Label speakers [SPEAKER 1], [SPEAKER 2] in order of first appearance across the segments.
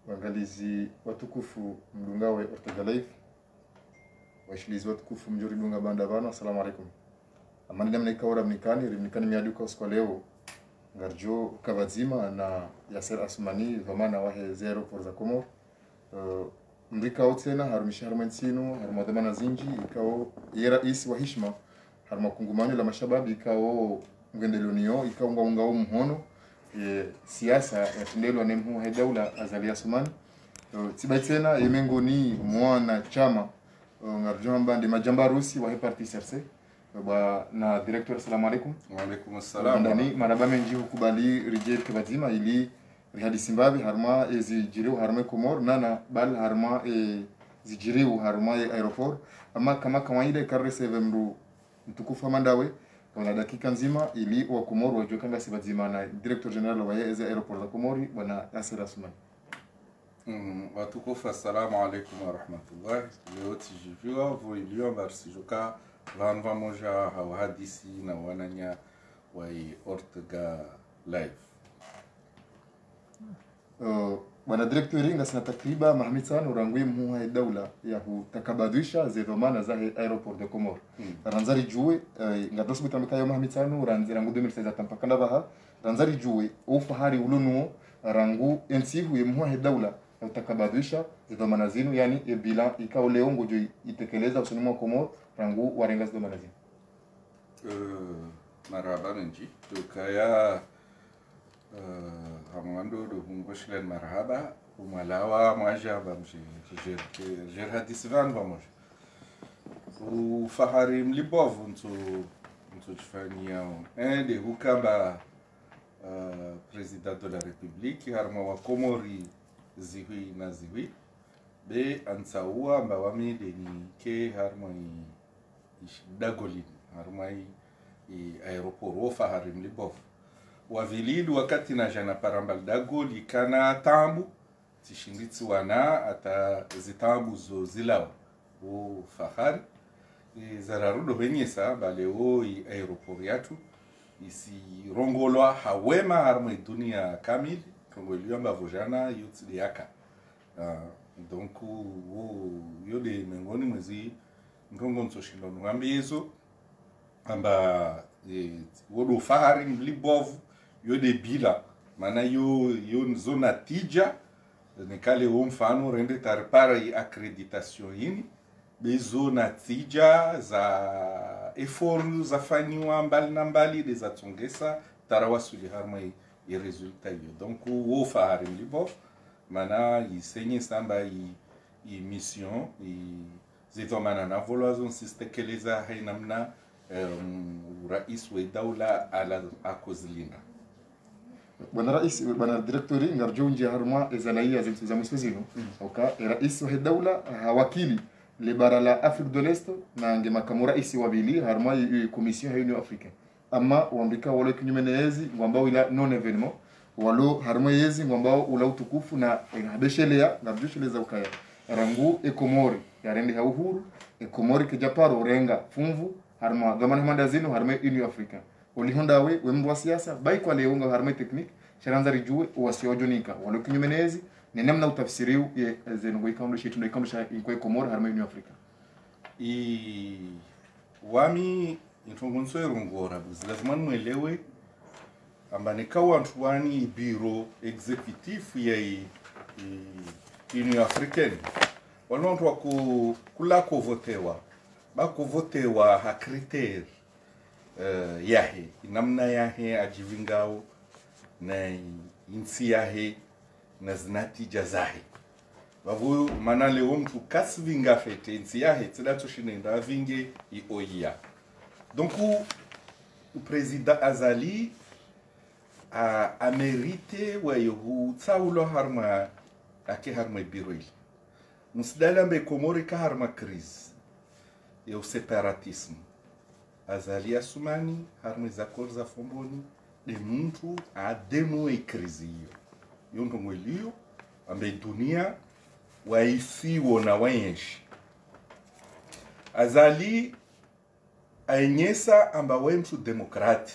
[SPEAKER 1] Waangalizi watukufu mdungawe Ortega Live, washilizi watukufu mjuri dunga banda bano, assalamu alaikum. Amani namna ikaora mnikani miaduka usiku leo ngarjo kavazima na Yasser Asmani vamana wahe zero for za Komor. Mrika otena harumishi harumensinu harumadamana zinji ikao yera isi wa hishma harumakungumani la mashababi ikao ngendelonio ikao unga mhono siasa ya tindelo na mhu hedaula azali Asmani. Tibaitena yemengo ni mwana chama ngarjo mbandi majamba rusi wa parti CRC na director. Assalamu alaikum.
[SPEAKER 2] Wa alaikum assalam.
[SPEAKER 1] Ndani maraba menji hukubali rije kebazima ili rihadi simbabi harma ezijiriu harma Komor nana bal harma zijiriu harma aeroport ama kama kawaida kareseve mru mtukufu mandawe kwa dakika nzima ili wa Komor wajokanga sibazima na director general wa aeroport za Komori bwana Yasser Asmani.
[SPEAKER 2] Watukufu assalamu alaikum wa rahmatullah. Leo tijijua voilio barsijuka vanva moja hawahadisi na wananya wa Ortega Live.
[SPEAKER 1] Bwana director ringa sana takriba Mohamed Sano rangwe mhuha daula ya kutakabadhisha zedhamana za aeroport de Komor. Ranzari juwe ngadosu bitamika yo Mohamed Sano rangu 2016 tampakanda baha ranzari juwe ufahari ulunuo rangu ensihu mhuha daula ya kutakabadhisha zedhamana zinu yani bila ikao leo ngojo itekeleza usunimo Komor rangu warenga zedhamana zinu.
[SPEAKER 2] Marhaba menji tukaya hamando do hungoshlen marhaba umalawa majaba mshi jer hadisivan vamos o fahari mlibovu nto chifanyia ende hukamba president de la republique harma wa Komori zihui na zihui be ansaua mba wamide ni ke harma dagolin harma aeroport o fahari mlibovu wavilidu wakati na jana parambal dagoli kana tambu tishinditsi wana ata zitambu zo zilawa o fahari zararudo benyesa bale o aeroport yatu isi rongolwa hawema harma dunia kamili rongolwa mbavojana yutsi yaka donc yode mengoni mwezi ngongonzo shindo ngambizo amba wodo fahari mlibovu yode bila mana yo zona tija nekale mfano rende tarpara i accreditation yini bezona tija za effort za fanywa mbali na mbali de tsongesa tarawasuli harma i resultat yo donc wo fahari mlibovu mana isenye samba i mission zetomana na volazon sistekeleza hainamna rais wa daula ala akozlina.
[SPEAKER 1] Bwana rais bwana directori ngarjo nje harma ezalaia za mswezino oka rais wa daula hawakili le bara la Afrique de l'Est na ngema kama rais wa bili harma commission ya Union Africaine ama wambika wale kinyumenezi ngambao ila non evenement walo harma yezi ngambao ula utukufu na habeshelea na bjusheleza ukaya rangu Komori yarende ha uhuru Komori kejaparo renga fumvu harma gamana mandazino harma Union Africaine ulihondawe wembo wa siasa bai kwa leunga harma technique sharanzari juwe wasiojonika walo kinyumenezi ni namna utafsiriu ye zengo ikaundu shitu ndo ikaundu kwa Komori harma Union Africaine
[SPEAKER 2] wami intongonso erongora lazima mwelewe amba nikawa antuani biro executif ya Union Africaine walonto wa kula kuvotewa bakuvotewa ha kriter yahe namna yahe ajivingao na insi yahe na zinatija zahe bavu manale mtu kasvinga fete insi yahe tsidatu shinenda vinge ioia donc o président Azali a mérité wa yohu tsaulo harma ake harma biroi musdalambe Komori ka harma crise e o separatismo Azali Asmani harma zakor za fomboni de muntu a demo e crise yo ndongolio ambe dunia waifiwo na waenshi Azali aenyesa amba wemtu demokrati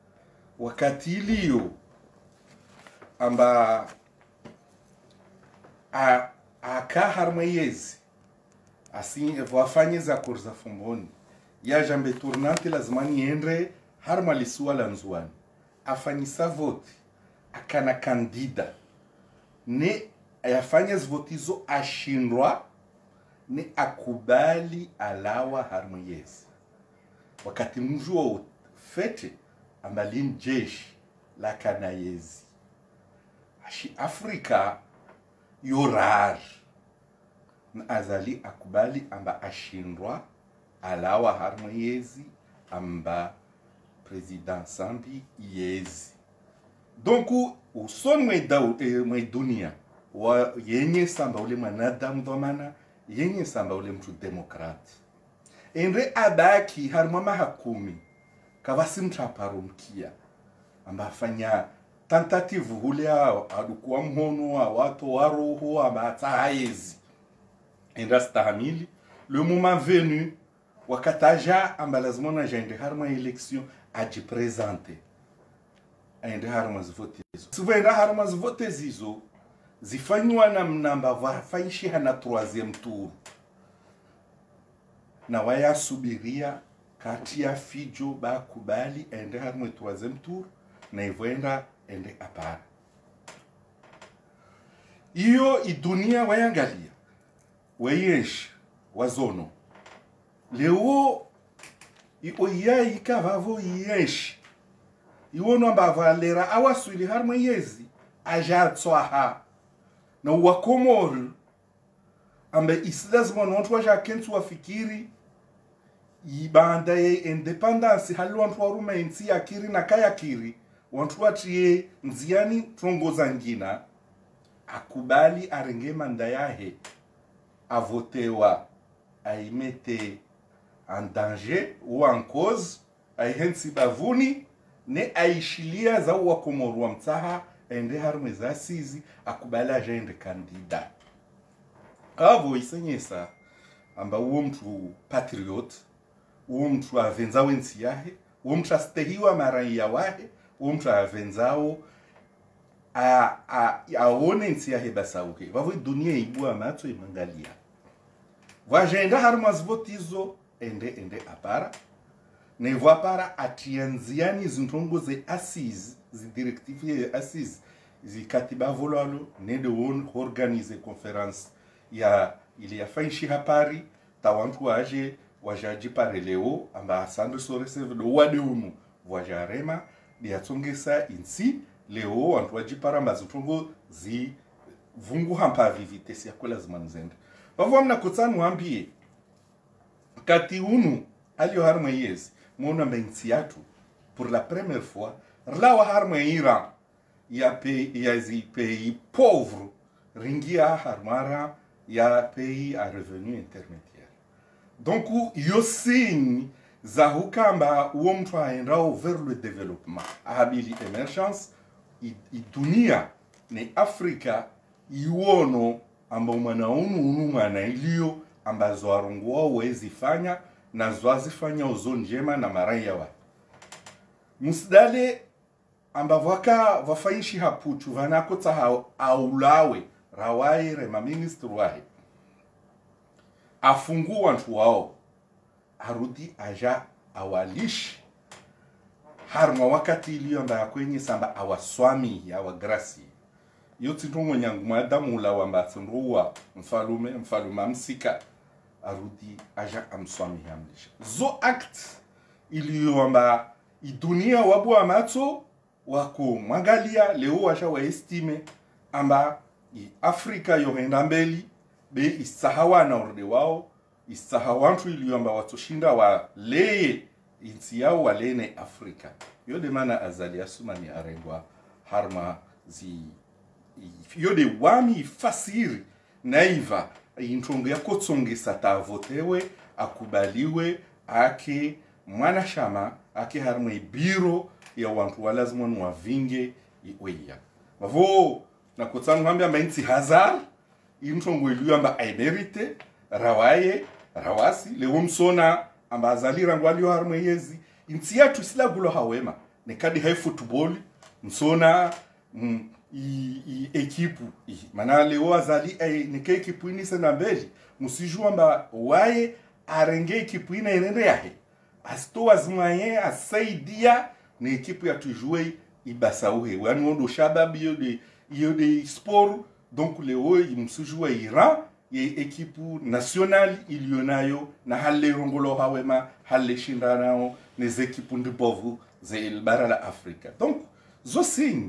[SPEAKER 2] wakati ilio amba aka harmayezi assim wafanye za kurza fumboni ya jambe tournante lazima niende harmalisuwa la nzuani afanyisa vote akana kandida ne ayafanya votizo ashindwa ni akubali alawa harmayezi wakati mjuo fete ambalin jeshi la kanayezi ashi Afrika yorar na azali akubali amba ashindwa alawa harmayezi amba president Sambi yezi donc uson mwe dunia wa yenye samba ule mwanadamu dhamana yenye samba ule mtu demokrati enre abaki harmama hakumi kavasi mtaparumkia amba afanya tentative hule adukuwa mhono wa watu wa roho amba atahaezi enra stahamili le moment venu wakataja amba lazima na jende harma election aji presente ende harma zivote hizo sivenda harma zivote hizo zifanywa na mnamba wafaishi hana 3e tour na waya subiria kati ya fijo bakubali ende harma 3e tour na ivoenda ende apara iyo idunia wayangalia weyesh wazono leo ioyai kavavo yesh iwono ambavalera awaswili harmayezi ajatswaha na wakomor ambe islazima nontwa jakentu wafikiri ibanda ye independence halwantu waruma insi yakiri na kayakiri wantu watie nziani trongoza ngina akubali arenge manda yahe avotewa aimete en danger ou en cause aihensi bavuni ne aishilia za wakomoro wa mtaha ende harmeza sizi akubali ajende kandida avo isenyesa amba uo mtu patriot uo mtu avenza wensi yahe uo mtu astehiwa maraia wahe uo mtu avenzao aone nsi yahe basauke vavo dunia ibua mato imangalia vajenda harmas votizo ende apara ne vo apara atianziani zintongo ze assise zi directive assise zi katiba volalo ne de won organiser conférence ya ili ya fainshi hapari tawantu waje wajaji pareleo amba sando so receive do wade umu wajarema biatsongesa insi leo wantu waji paramba zintongo zi vungu hampa vivitesi ya kola zmanzende vavo amna kutsanu ambie kati unu alio harma yezi mona mbensiatu pour la première fois rlawa harma ira ya zi pays pauvre ringia harmara ya pays à revenu intermédiaire donc yo signe za hukamba uo mtu aendao vers le développement ahabili emergence idunia ne Afrika iwono amba umana unu mana ilio ambazo warungua wezi fanya na zwazifanya uzo njema na maraya wa musidale amba wafaishi hapuchu vanakota aulawe rawai rema minister wahe afungu wantu wao harudi aja awalishi harma wakati ilio amba ya kwenye samba awaswami ya wagrasi yoti ntongo nyangu madamu la wamba tsunruwa mfaluma msika arudi aja amswami hamlisha zo act ilio amba idunia wabu amato wako mwangalia leo washa wa estime amba Afrika yohenda mbeli be isahawa na orde wao isahawantu ilio amba watoshinda wa leye insi yao walene Afrika yode mana azali asumani arengwa harma zi yode wami fasiri naiva intongo ya kotsonge satavotewe akubaliwe ake mwana shama ake harma biro ya wantu walazima nwavinge iweya mavo na kotsangu hambia mainti hazar intongo ilu amba aimerite rawaye rawasi leo msona amba azali rangwali harma yezi inti yatu sila gulo hawema nekadi hai football msona ekipu maana leo azali nike ekipu ini sena mbeli musijua mba waye arenge ekipu ina enende yahe asto azmanye asaidia ni ekipu ya tujue ibasauhe wani ondo shabab yo de sport donc leo musijua Iran ye ekipu national ilionayo na hale rongolo hawema hale shindanao les ekipu ndibovu ze bara la Afrika donc zo sing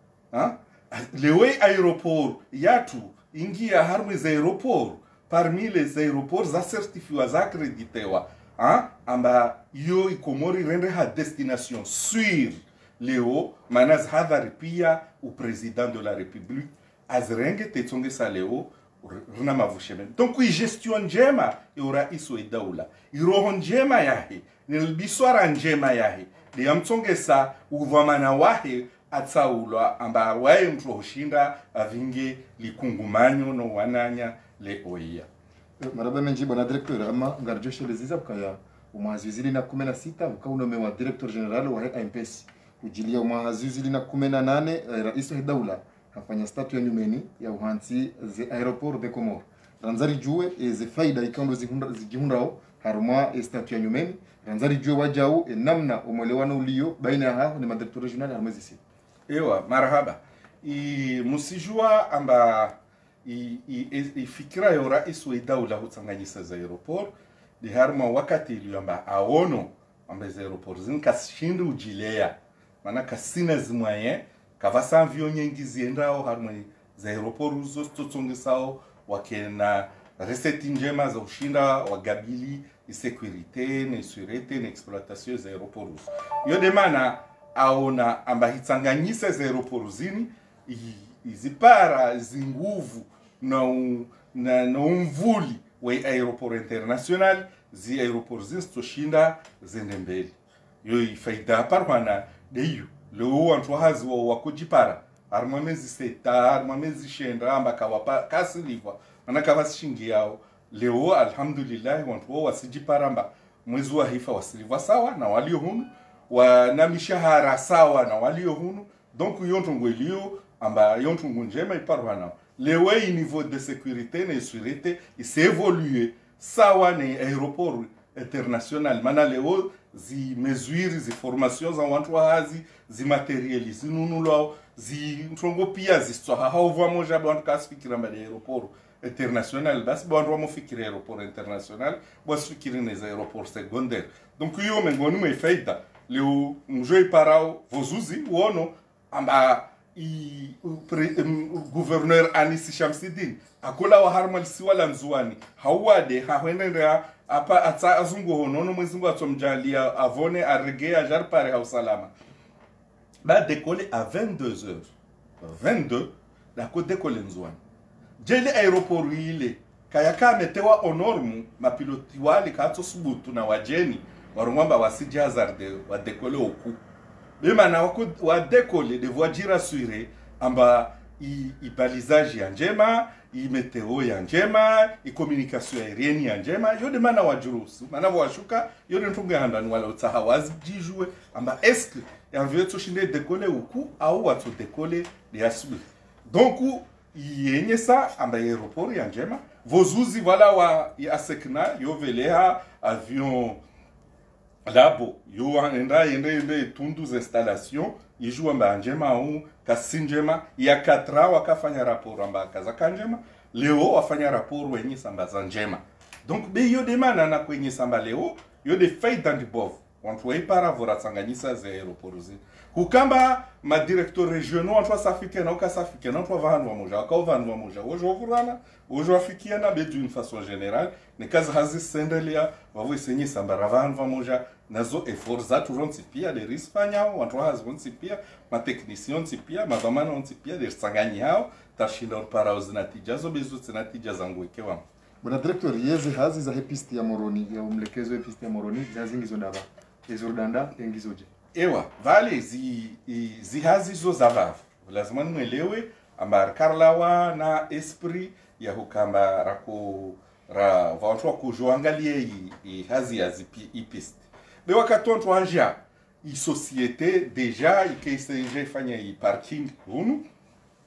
[SPEAKER 2] lewe aéroport yatu ingia harmi za aéroport parmi les aéroports za certifiwa za accreditewa amba yo ikomori rende ha destination sur leo manaz hadhari pia u président de la république azrenge tetsonge sa leo runa mavusheme donc i gestion njema yora iso edaula iroho njema yahe nilbiswara njema yahe de amtsonge sa uvamana wahe atsaulwa amba wae mtu hushinda avinge likungumanyo no wananya le oia
[SPEAKER 1] maraba menji bwana directeur ama ngarjoshe leziza bukaya umazizili na 16 ukaunome wa director general wa AMPS ujilia umazizili na 18 rais wa daula hafanya statu ya nyumeni ya uhansi ze aeroport de Comores ranzari jue ze faida ikando zijihundao haruma statu ya nyumeni ranzari jue wajau namna umwelewano ulio baina ya hao ni madirector regional ya mwezi
[SPEAKER 2] ewa marhaba musijua amba fikira ya rais wa daula hutsanganyisa za aeroport de harma wakati ilio amba aono amba za aeroport zinkashinda ujilea maana kasina zimwaye kavasa avion nyingi ziendao harma za aeroport uzo stotsongesao wakena recette njema za ushinda wagabili securite na surete na exploitation za aeroport yo demana aona amba hitsanganyisa za aeroport zini izipara zinguvu na umvuli wa aeroport international zi aeroport zistoshinda zende mbele yo ifaida parwana deyu leo wantu hazi wa kujipara armamezi seta armamezi shenda amba kawapa kasiliva ana kavashingi yao leo alhamdulillah wantu wasijipara amba mwezi wa hifa wasiliva sawa na walio hunu na mishahara sawa na walio hunu donc yontongo ilio amba yontongo njema iparwana lewe niveau de sécurité na sécurité s'évolue sawa ni aéroport international mana leo zi mesures zi formations za wantu hazi zi materiali zinunulo zi ntongo pia zi stoha hawa moja bantu kasifikira mbali aéroport international basi bantu wamofikira aéroport international basifikira les aéroports secondaires donc yo mengoni mwefaida leo mjoi parao vozuzi uono amba gouverneur Anisi Shamsidin akola wa harmal siwala nzuani hawade hawendera apa atsa azungu honono mwezingu atomjalia avone arregea jarpare hausalama ba décoller à 22h 22 la ko décoller nzuani jeli aéroport ile kayaka metewa honormu mapiloti wale katso subutu na wajeni warumwamba wasiji hazarde wa décoller oku bima na wa décoller de voiture rassurée amba balisage ya njema meteo ya njema communication aérienne ya njema yode mana wajurusu mana washuka yode ntunga handani wala utahawazi jijue amba est-ce envie to shinde décoller oku au watu décoller de asubiri donc yenye sa amba aéroport ya njema vozuzi wala wa asekna yo velea avion labo yo ende tundu installation yijua mba njema au kasinjema ya 4 wakafanya rapport amba kaza kanjema leo wafanya rapport wenye samba za njema donc be yo demana na kwenye samba leo yo de faida ndibov wantu waipara voratsanganyisa za aeroports hukamba ma directeur régionaux wantu wasafike na ukasafike na wantu vanwa moja wakauvanwa moja wojo vurana wojo afikia na be d'une façon générale ne kaza hazi sendelia wavo isenyi samba ravanwa moja nazo efforts za turonsi pia de rispanya wantu hazi wonsi pia ma technicien pia ma dhamana wonsi pia de sanganyi hao tashinda para uzinatija zo bezu zinatija zangu ikewa
[SPEAKER 1] bwana director yeze hazi za hepiste ya moroni ya umlekezo hepiste ya moroni zazingizo daba ezurdanda engizoje
[SPEAKER 2] ewa vale zi hazi zo zavavu lazima mwelewe ambar karlawa na esprit ya hukamba watu wa kujoangalie hazi ya ipiste be wakatonto anja société déjà ikeseje fanya parking hunu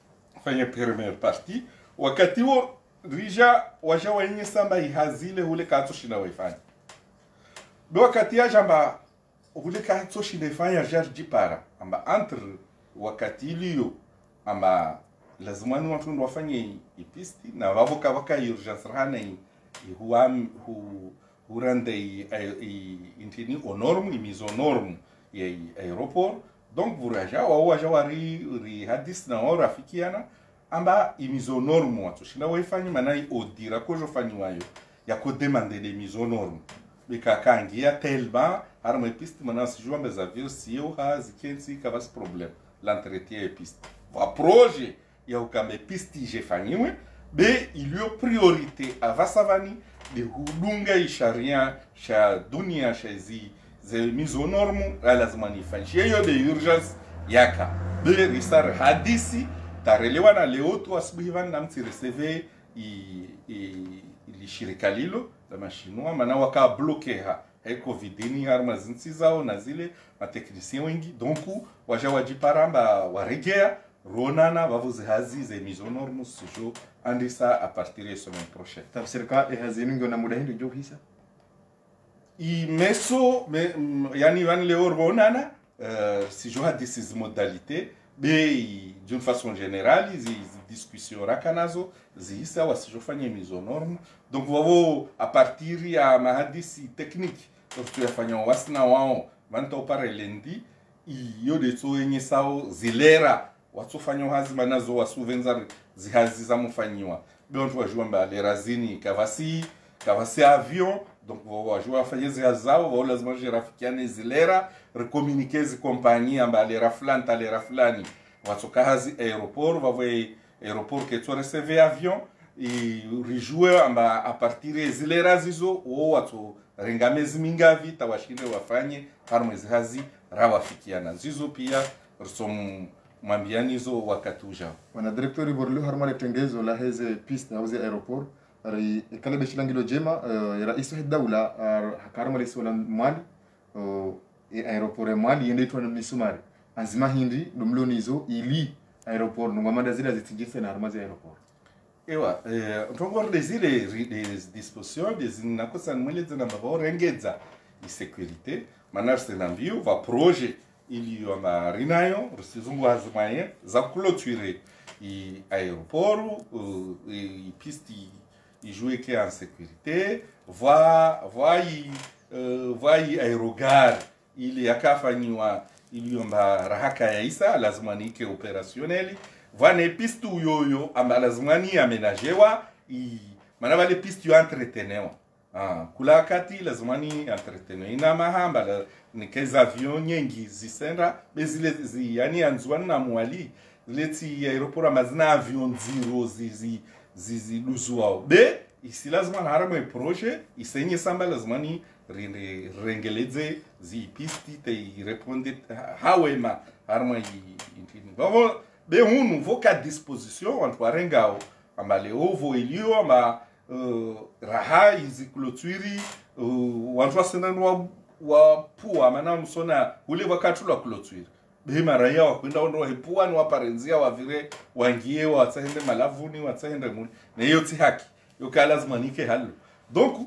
[SPEAKER 2] fanya première partie wakati huo rija waja wenye samba ihazile hule katso shina waifanya do wakati ya jamba hule katso shina ifanya jardi para amba entre wakati iliyo amba lazima ni watu wafanye ipisti na wavoka waka urgence rana huam hurande intini au norme mise aux normes ya aéroport donc vuraja waja wari hadis na ora fikiana amba mise aux normes watu shinda waifanya manai odira ko jo fanyiwayo ya ko demander des mises aux normes bikakangia tellement arma piste mana se joua mes avions si eu has kensi kavas problème l'entretien et piste va projet ya ukame piste je fanyiwe be ilio priorité avasavani de hudunga isharia sha dunia shazi ze mise aux normes lazima nifanyie yo de urgence yaka be risar hadisi tarelewa na leo tu asubuhi vani na mti receive ili shirika lilo la machinua mana waka bloquer ha covidini harma zinsi zao na zile mateknisien wengi donc waja wajiparamba waregea ronana vavuzi hazi ze mise aux normes sujo andisa a partir de semaine prochaine
[SPEAKER 1] tafsirka hazini ngona muda hindi jo hisa
[SPEAKER 2] imeso yani van leo ronana si jo hadisi zi modalité be d'une façon générale les discussions rakanazo zisa wasijofanya mise aux normes donc vavo a partir ya mahadisi technique tu yafanya wasna wao vanta upare lendi iyo de to yenye sao zilera watufanya hazima nazo wasuvenza zihazi za mfanyiwa be watu wajua mbale razini kavasi avion donc vavo wajua fanya zihazao vao lazima jirafikiane zilera recommuniquer zi compagnie ambale raflani fulani watoka hazi aéroport vavo aéroport que tu receive avion e rijue amba a partir zilera zizo o watu rengamezi mingavi tawashinde wafanye harmezi hazi rawafikiana zizo pia rsom mwambianizo wakati ujao
[SPEAKER 1] wana directeur borlu harma tengezo la heze piste hauze aéroport ari kala beshilangilo jema ya rais wa dawla hakarma rais wala mali aéroport ya mali yende tu na misumari azima hindi dumlonizo ili aéroport ngomanda zile zitinjisa na harma za aéroport
[SPEAKER 2] ewa ntongor des dispositions des nakosan mweleza na mabao rengeza i sécurité manar senambio va projet ili yo marinayo rusizungu azmaye za clôturer i aéroport i piste i jouer que en sécurité vai aérogare ili yakafanywa ili yomba rahaka ya isa lazima nike opérationnel vane piste uyoyo amba lazima ni amenajewa mana vale piste yo entretenewa kula kati lazima ni entretenewa ina mahamba ni keza avion nyengi zisenda bezile yani anzwana na mwali leti aéroport amazina avion zero zizi luzwa be isi lazima harama projet isenye samba lazima ni rengeleze zi piste te répondre hawema harama intini bavo be hunu voka disposition wantu arengao ambale ovo ilio ama raha izi clôture wantu asena wa pua mana msona ule wakati la clôture be maraya wakwenda ondo hepua ni waparenzia wavire wangie watsahende malavuni watsahende muni na hiyo ti haki yo kala lazima nike halo donc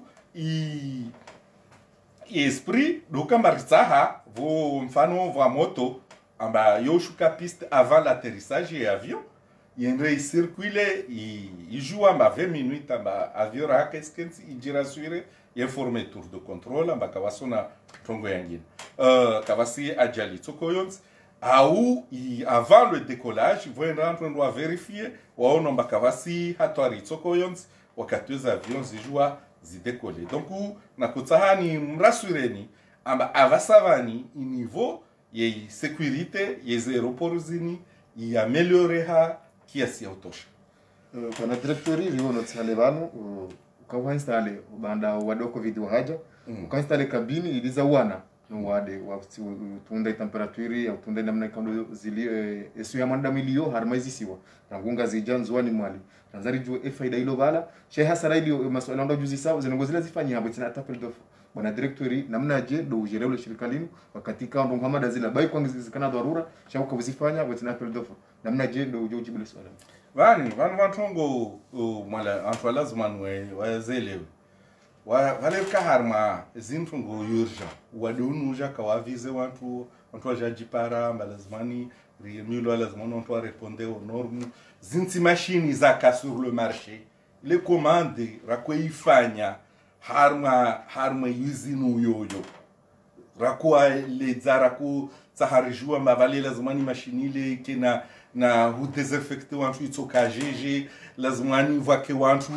[SPEAKER 2] esprit doka marisaha vo mfano va moto amba yo shuka piste avant l'atterrissage et avion yendre circuler il joue amba 20 minutes amba avion raka eskensi ijira suire informer tour de contrôle amba kawasona tongo yangine kawasi ajali tokoyons au avant le décollage vous rentrez doit vérifier waona amba kawasi hatwari tokoyons wakati za avion zijua zidécoller donc nakutahani mrasureni amba avasavani niveau ye sécurité ye aéroport zini ya améliorer kiasi ya utosha
[SPEAKER 1] kana directori riwono tsalevano ukawa installe banda wadoko video haja ukainstale kabini iliza wana no wade tunda temperature ya tunda namna kando zili esu ya manda milio harmaizisiwa rangunga zijanzwani mwali tanzari jo faida ilo bala she hasara ilio maswala ndo juzi sawa zinongozila zifanya hapo tena tapel bwana directori namna je do ujere ule shirika linu wakati kao ndo Muhammad azila bai kwa ngizikana dharura shauka uzifanya wetina appel d'offre namna je do uje ujibu swali
[SPEAKER 2] vani vatongo mala antwa lazima wazelewe wale kaharma zintungo yurja wadunuja kawavize watu wajajipara lazimani miulo lazima on répondre aux normes zinti machine zaka sur le marché les commandes rakoifanya harma yuzinu yoyo rakoa le zarako tsaharijua mavale lazimani machine ile kena na hu desinfecter wantu itsokajeje lazimani vake wantu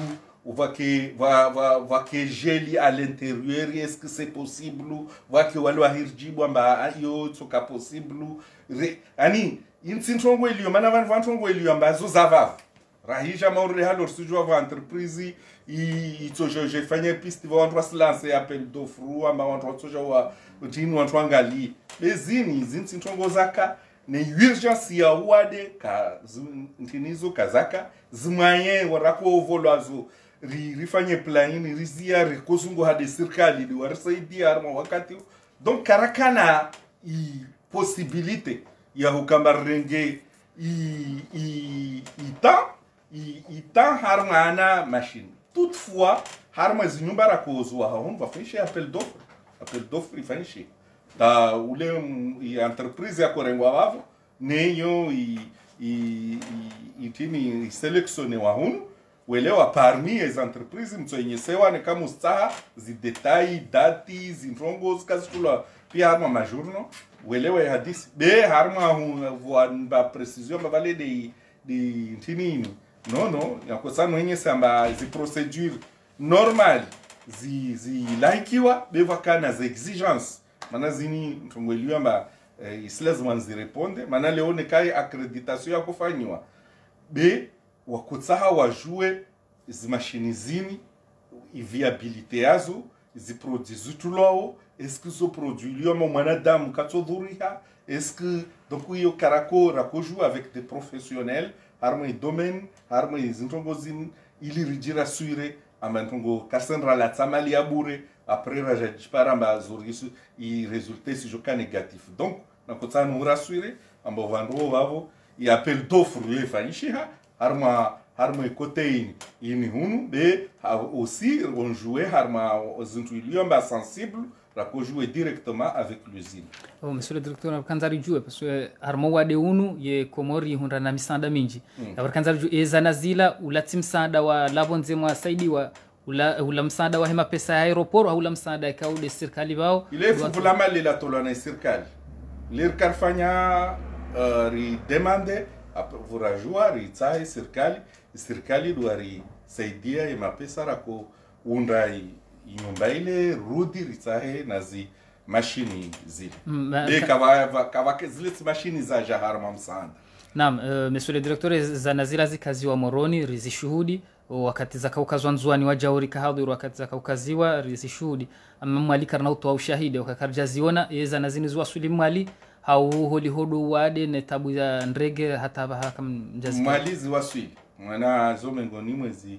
[SPEAKER 2] va que geli à l'intérieur, est-ce que c'est possible? Va que wale wahirjibu amba yo tsoka possible. Ani insintongo ilio mana vantongo ilio amba zo zavav. Rahija maure halor sujua va entreprise ito je fanya piste va wantu se appel d'offre amba wantu tsoja wa tinu wantu angali. Bezini zinsintongo zaka ne urgence ya wade ka ntinizo kazaka zimanye warako volwazo rifanye planini rizia rikosungo hadi serikali di warisaidia harma wakati donc karakana possibilité ya hukambarenge ita harma ana machine toutefois harma zinyumba rakozwa hon va faire appel d'offre ifanye ta ule entreprise ya korengwa wavo neyo itini sélectionner wa hunu welewa parmi les entreprises mtsoyenyesewa ne kama ustaha zi detail dati zinrongo zikazitula pia harma majurno welewa hadisi be harma ba precision ba vale de tinini no yakosano yenye samba zi procedure normal zi laikiwa be vakana zi exigence mana zini mtongweliwa mba islazman zi reponde mana leone kai accreditation ya kufanywa be wakutsaha wajue izi machine zini viabilité yazo izi produits utulao est-ce que zo produit liyo mwanadamu katsodhuriha est-ce que donc yo karako rakoju avec des professionnels harmo domaine harmo zintongo zini ili rijira suire amantongo kasenra la tsamali abure après rajajipara mba zorisu i résultat si joka négatif donc nakotsa no rassurer ambo vando wavo i appel d'offre yo fanishiha harma côté ini hunu be aussi on jouer harma zintu iliomba sensible la ko jouer directement avec l'usine.
[SPEAKER 3] Oh monsieur le directeur kanzari jouer parce que harma wade hunu ye komori hunda na misanda mingi na kanzari jouer ezana zila ulati msanda wa labonze mwasaidiwa ula msanda wa hema pesa ya aeroport au ula msanda ka ule serikali wao
[SPEAKER 2] ile fuvula mali la tolana serikali lirkarfanya ri demande vurajua ritsahi serikali duari saidia ya mapesa rako unda nyumba ile rudi ritsahi nazi mashini zile be kava zile mashini za jaharma msanda.
[SPEAKER 3] Naam, monsieur le directeur za nazila zikaziwa moroni rizishuhudi wakati zakaukazwa nzuani wajauri kahadhiru wakati zakaukaziwa rizishuhudi amma mwalika na utoa ushahidi wakakarjaziona yeza nazini zwa sulimali hau holi hodo wade ne tabu ya ndege hata haka mjazika
[SPEAKER 2] malizi waswili mwana zomengoni mwezi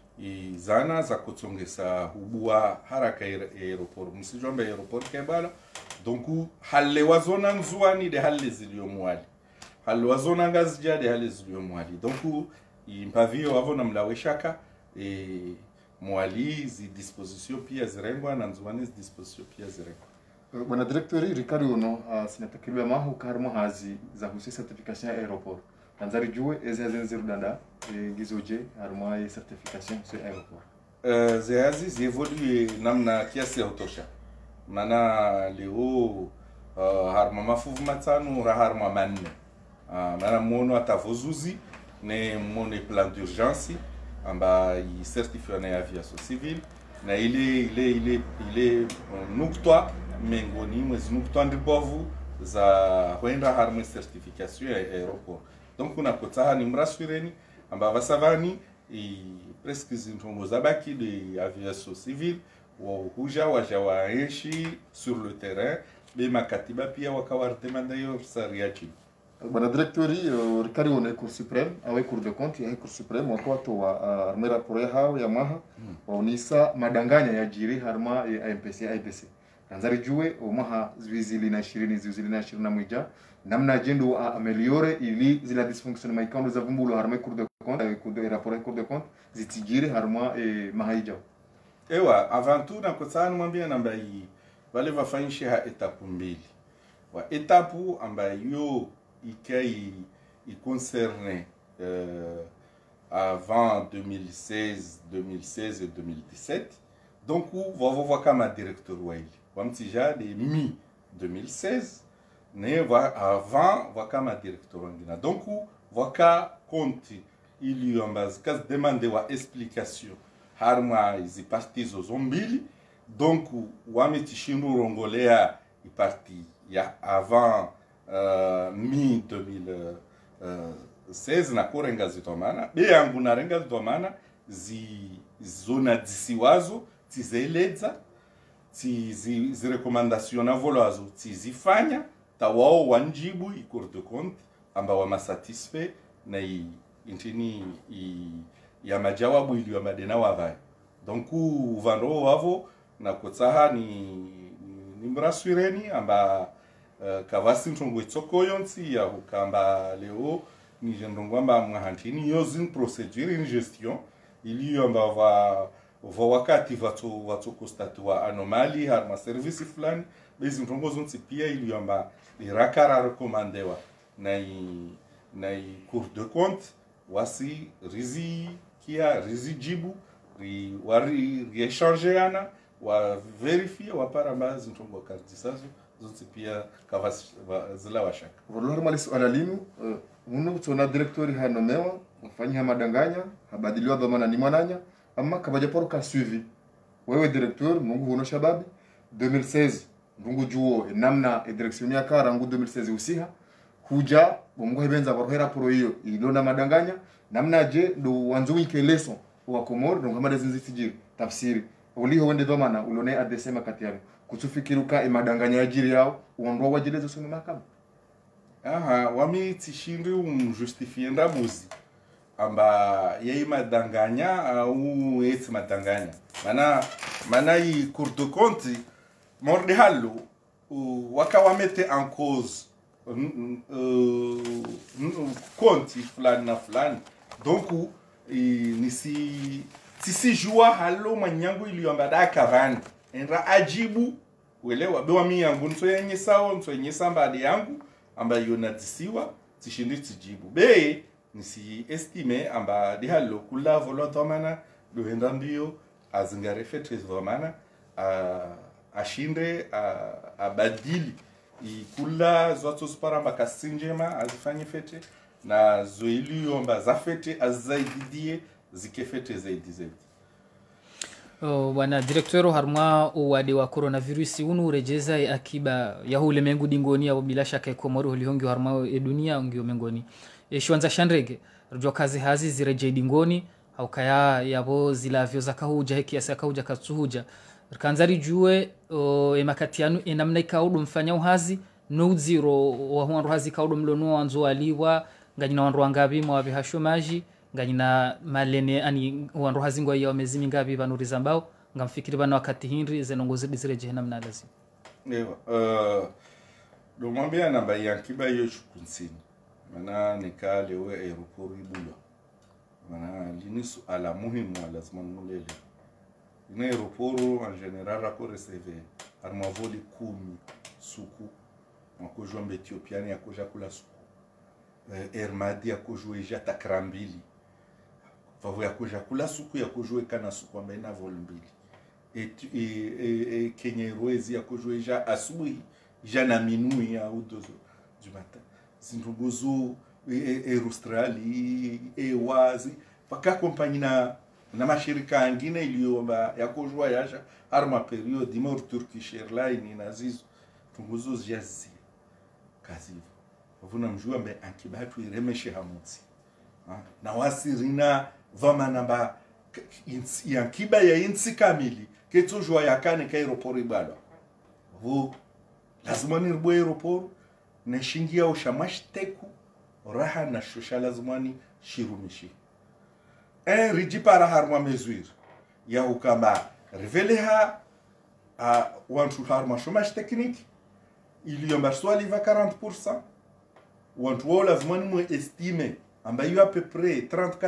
[SPEAKER 2] zana za kutsongesa hubua haraka aeroport msijomba aeroport kebala donc halle wazona nzuani de halle zilio mwali halle wazona ngazija de halle zilio mwali donc impavio avona mlaweshaka mwali zi disposition pia zirengwa na nzuani zi disposition pia zirengwa.
[SPEAKER 1] Bwana directori Ricardo uno sinatakiriwa mahu karmo hazi za husi certification ya aeroport kanzari juwe ezi danda gizoje harmo ya certification sur aeroport
[SPEAKER 2] zeazi zievolue namna kiasi ya utosha mana leo harmo mafuvu matano ra harmo manne mana mono atavozuzi ne mone plan d'urgence amba i certifié na aviation civile na ile nukta mengoni mwezi nukta ndibovu za huenda harmo certification ya aeroport donc kuna kota ni mrassureni amba vasavani presque zintongo zabaki de aviation civile wa huja wajawaeshi sur le terrain be makatiba pia wakawar demanda yo sariachi.
[SPEAKER 1] bwana directori rikari one Cour supreme awe Cour de compte ya Cour supreme watu wa armera pore hao ya maha waunisa madanganya ya jiri harma ya MPC IPC kanzari juwe o maha zwizili na 20 zwizili na 21 namna agendo ameliore ili zila dysfonctionnement ikando za vumbulo harma Cour de compte Cour de rapport Cour de compte zitijiri harma mahaija
[SPEAKER 2] ewa avant tout na kusana mwambia namba hii wale wafanyisha etapu mbili wa etapu ambayo ikai concerne avant 2016 et 2017 donc vavo wakama directeur waili wamtija de mi 2016 ne avant wakama directeur wangina donc waka compte ili ambaz kas demande wa explication harma izi partizo zombili donc wametishindu rongolea iparti ya avant mi 2016 na kurenga zitomana be yangu na renga zitomana zona disiwazo tizeledza zi recommandation na volazo tizifanya tawao wanjibu i Cour de compte amba wa satisfait na intini ya majawabu ili ya madena wavai donc uvando wavo na kutsaha ni mraswireni amba kavasi ntongo itsoko yonsi ya ukamba leo ni jendongo amba mwahantini yozin procedure in gestion ili amba va wakati watu kustatua anomali harma service fulani bezi ntongo zonsi pia ili amba irakara rekomandewa na Cour de compte wasi rizi jibu wari échangeana wa verifie wa paramba zintongo kardisazo zonsi pia zila washaka
[SPEAKER 1] voloro malis analinu munu tuna directori hanomewa mfanyi madanganya habadiliwa dhamana ni mwananya ama kabaja poro ka suivi wewe directeur mungu huno shababi 2016 mungu juo namna direction ya karangu 2016 usiha kuja mungu hebenza barohera poro hiyo ilona madanganya namna je ndo wanzui keleso wa komoro ndo kama zinzitijiri tafsiri uliho wende dhamana ulone adesema kati yao kutufikiruka madanganya ajiri yao uondoa wajilezo sunu makama
[SPEAKER 2] aha wami tishindi justifie ndabuzi amba yei madanganya au eti madanganya mana i Cour de compte morde hallo wakawamete en cause konti fulani na fulani donc si jua hallo manyangu iliomba daka vani endra ajibu welewa bewa mi yangu nso yenye sawa nso yenye sambadi yangu amba yonatisiwa tishindi tijibu be nisi estime amba dihalo kula volontamana dohenda mbio azingare fetre vomana ashinde abadili ikula zoto spara makasinjema azifanye fete na zoili yomba za fete azaididie zikefete zaidi.
[SPEAKER 3] Bwana directeur harma uwade wa coronavirus unu urejeza akiba ya hule mengu dingoni ya bila shaka Komoro hulihongi harma e dunia ungio mengoni shwanza shandrege rujwa kazi hazi zireje dingoni au kaya yabo zilavyo zakahuja heki asakahuja katsuhuja kanzari juwe emakatianu enamna ikaudu mfanya uhazi no zero wa huanru hazi kaudu mlono wanzo aliwa nganyina wanru wangabi mwa bihasho maji nganyina malene ani wanru hazi ngwa ya mezimi ngabi banuri zambao ngamfikiri bana wakati hindri zenongozi dizireje namna lazima
[SPEAKER 2] do mwambia namba yankiba yo chukunsini mana nikale we aeroport ibulo mana linisu ala muhimu lazima nulele ina aeroport en general rako receve arma voli 10 suku makojwa mbetiopiani yakoja kula suku ermadi yakoja jata krambili favu yakoja kula suku yakoja kana suku ambaye na vol mbili et Kenya Airways yakoja ja asubuhi jana minui au 2 du matin zinduguzu Australia wazi paka kompani na mashirika mengine iliyoomba yakojwa yasha arma period ima Turkish Airlines na zizo tunguzo jazi kazi wavuna mjua mbe ankibatu iremeshe hamutsi na wasirina vama namba yankiba ya insi kamili ketujwa yakane ka aeroport ibalo vu lazima nirbo aeroport neshingia ushamashiteku raha na shoshala zumani shirumishi rijipara harma mesure ya ukamba reveleha wantu harma chômage technique il y a swali va 40%, wantu wala zumani mwe estime ambayo à peu près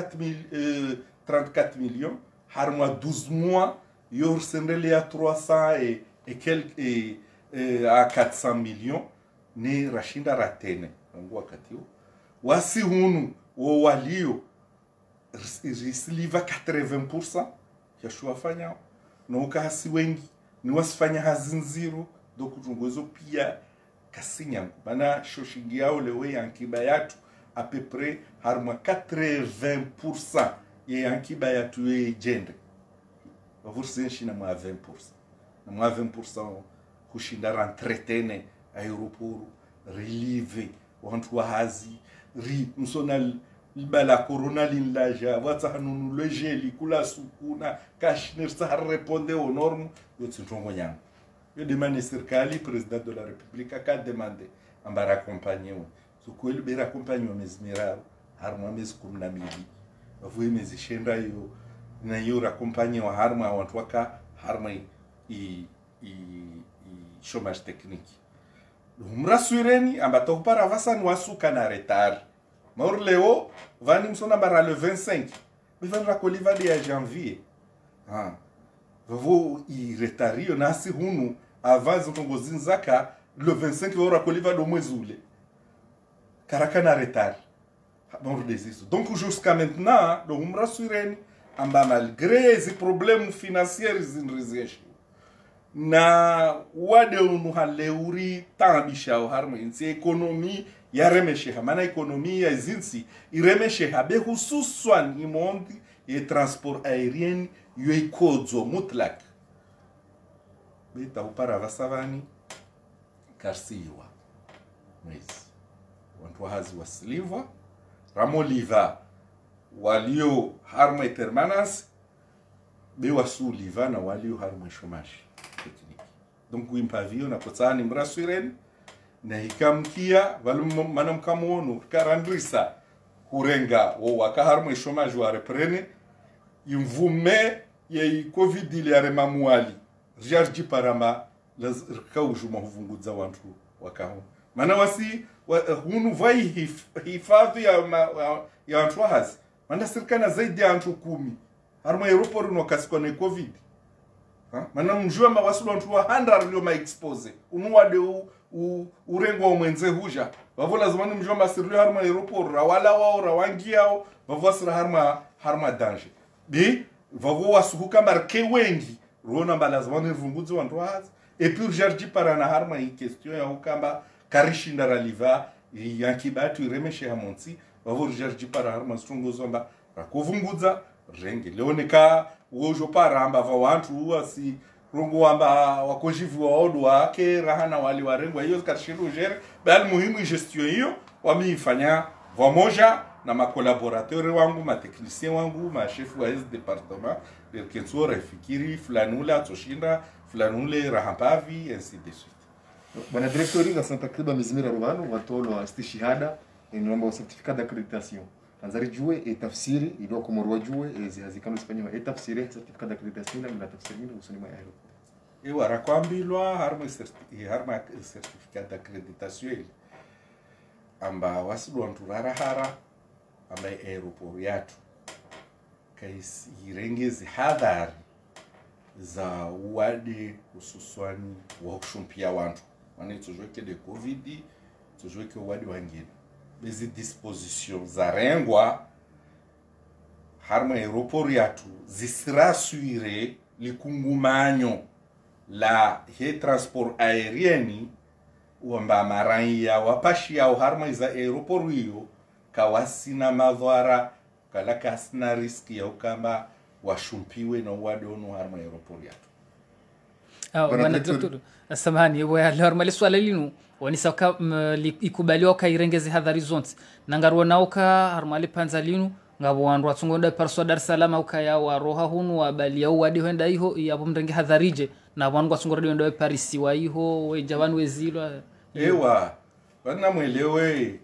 [SPEAKER 2] 34 millions harma 12 mois yor sendele à 300 et quelques à 400 millions ni rashinda ratene ngo wakati wasi hunu wo walio risiliva 80% ya shuafanya na ukasi wengi ni wasifanya hazinziro do kutungozo pia kasinya bana shoshingia ole we yankiba yatu à peu près harma 80% ya yankiba yatu ye gender vavursenshi na mwa 20% na mwa 20% kushinda rentretene aeroport relive wantu wahazi ri msonal libala corona linlaja watsanunu lejeli kula sukuna kashner sa répondre aux normes yotsongo nyanga yo demande serikali président de la république a demandé ambara accompagner so ko ele bera accompagner mes miraro harma mes kumna mili avui mes shenda yo na yo accompagner wa harma wantu waka harma i chômage technique mrasureni ambato para vasani wasuka na retard maur leo vani msona bara le 25 mais vendra koliva de janvier vavo i retario na si hunu avant zongo zinzaka le 25 vora koliva do mwezule karaka na retard maur desiso donc jusqu'à maintenant do mrasureni amba malgré ces problèmes financiers zinrizeshi na wade unu haleuri tambisha harma insi ekonomi ya remeshe mana ekonomi ya zinsi iremeshe habe hususan imondi ye transport aérien yo ikodzo mutlak beta upara vasavani karsiwa mwezi wantu hazi wasliva ramoliva walio harma permanence be wasuliva na walio harma chômage. Donc impavio na kotsani mrasuren na hikamkia valum manam kamono karandrisa hurenga wo wakaharmo chômage wa reprene imvume ye covid ile aremamwali jardi parama lazirkauju mahuvungudza wantu wakaho mana wasi hunu vai hifadhi ya wantu hazi mana serikali zaidi ya wantu 10 harmo aeroport no kasiko na covid mana mjua mawasulu wantu wa 100 lio ma expose umuwade urengo mwenze huja wavo lazima mjua masirulio harma aeroport rawala wao rawangiao wavo asira harma danger bi vavo wasuhuka marke wengi rona lazima nivunguzi wantu hazi et puis jardi parana harma hii question ya ukamba karishinda raliva yankibatu iremeshe hamonsi vavo jardi para harma strungozo mba rakovunguza renge leoneka wojo paramba va wantu wasi rongo amba wakojivu waodo wake rahana wali warengwa hiyo karshiru jere bali muhimu gestion hiyo wamifanya vamoja na makolaborateur wangu mateknisien wangu mashefu wa departement berkenso refikiri flanula toshinda flanule rahampavi ainsi de suite.
[SPEAKER 1] Bwana directeur nga santa kriba mizimira rubano watolo stishihada inaomba certificat d'accréditation Tanzari jue e tafsiri ilo komorwa jue zihazikano Espanyol e tafsiri certificat d'accréditation na tafsiri ni usoni ma aeroport.
[SPEAKER 2] Ewa rakwambilwa harma certificat d'accréditation amba wasilu anturara hara amba aeroport yatu kaisi irengezi hadhari za wade hususwani wa ushumpia wantu wane tujweke de covid tujweke wade wangine bezi disposition za rengwa harma aeroport yatu zisirasuire likungumanyo la he transport aérieni wamba maranya wapashi au harma za aeroport hiyo kawasina madhara kala kasina riski ya ukamba washumpiwe na wadono harma aeroport yatu.
[SPEAKER 3] Bwana Dr. Samahani wa normal swala linu wanisa ikubaliwa kairengeze hadhari zonte nangarwa nauka harmali panza linu ngabo wandu watungonda parso Dar es Salaam ukaya wa roha hunu wa bali ya wadi henda hiho yabo mrenge hadharije na wandu watungonda wenda Paris wa hiho we jawan wezilwa
[SPEAKER 2] ewa Bana mwelewe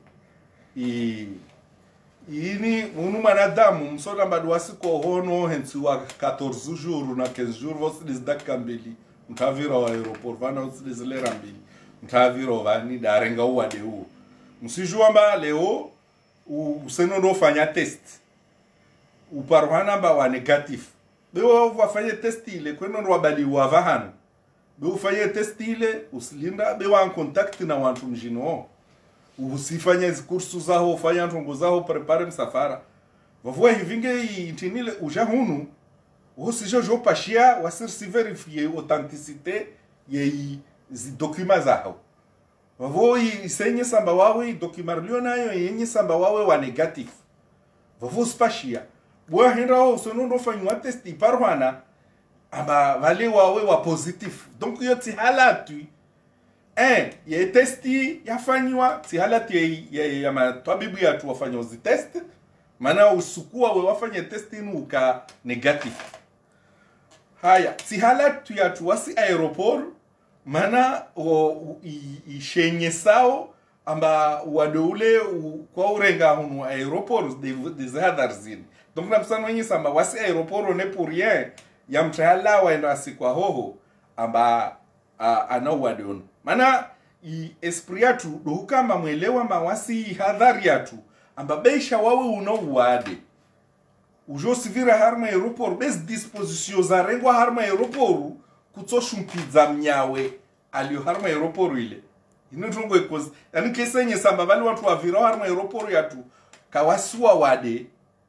[SPEAKER 2] ini unu manadamu msona badwasi ko hono hensi wa 14 jours na 15 jours vos dakambili mtavira wa aeroport vana usilizilera mbili mtavira vani darenga uwade huo msijua leo useno ndo fanya test uparwana ba wa negatif bewa wafanye test ile kweno ndo wabali wa vahana bewa ufanye test ile usilinda bewa en contact na watu mjino usifanye kursu zao ufanya ntongo zao prepare msafara vavua hivinge itinile uja hunu usijo pashia wasirsi verifier authenticité ye zi documents zao vavua isenye samba wawe document nayo yenye samba wawe wa negatif vavua spashia bwa henda usono ndo fanywa test iparwana aba vale wawe wa positif donc yoti halatu ye testi yafanywa tihalati ya matwabibu ya tu wafanya uzi test mana usukua we wafanya testi nuka negatif haya tihalati ya tu wasi aeroport mana ishenye sao amba wadoule kwa urenga hunu aeroport des hadarzini donc na kusano yenye samba wasi aeroport one pour rien ya mtahala waenda asikwa hoho amba anawadon mana esprit yatu dokama mwelewa mawasi hadhari yatu amba beisha wawe unouade ujo sivira harma aeroport bez disposition za rengwa harma aeroport kutoshumpidza mnyawe alio harma aeroport ile inotongo ikozi yani kesenye samba bali watu wavira harma aeroport yatu kawasiwa wade